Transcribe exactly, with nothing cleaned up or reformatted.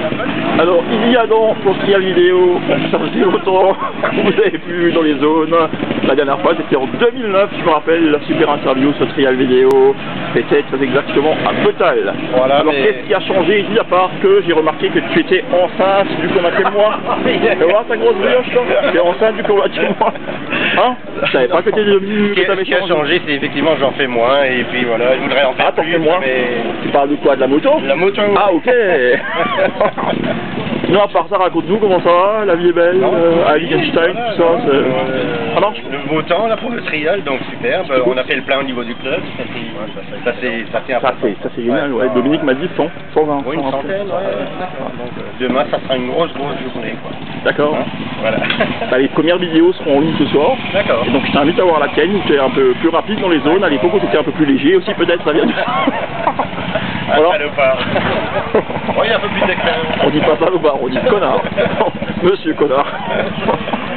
Alors, il y a donc pour trial vidéo, ça faisait longtemps que vous avez vu dans les zones. La dernière fois, c'était en deux mille neuf, je me rappelle, la super interview sur trial vidéo. C'était très exactement à Petal. Voilà, alors, mais... qu'est-ce qui a changé ici, à part que j'ai remarqué que tu étais enceinte du combattant de moi. Tu vois ta grosse brioche, toi? Tu es enceinte du combattant de moi. Hein? Je savais pas que t'étais devenu... Ce qui a changé, c'est effectivement j'en fais moins, et puis voilà, je voudrais en faire ah, t'en plus. fais moins mais... Tu parles de quoi? De la moto? La moto. Ah, ok. Non, à part ça, raconte-nous comment ça va, la vie est belle, euh, à Liechtenstein, voilà, tout ça, c'est... Euh, ça marche? Le beau temps, là, pour le trial, donc superbe. On a fait le plein au niveau du club, ça c'est ça c'est Ça c'est ça c'est génial, ouais. Dominique m'a dit cent, cent vingt. Oui, une centaine, ouais. Donc, euh, demain, ça sera une grosse, grosse journée, quoi. D'accord. Hein, voilà. Bah, les premières vidéos seront en ligne ce soir. D'accord. Et donc je t'invite à voir la tienne, où tu es un peu plus rapide dans les zones. À l'époque où tu étais un peu plus léger aussi, peut-être, ça vient de... Ah, voilà. salopard. Oui, il y a un peu plus d'expérience. On dit pas salopard, on dit connard. Monsieur connard.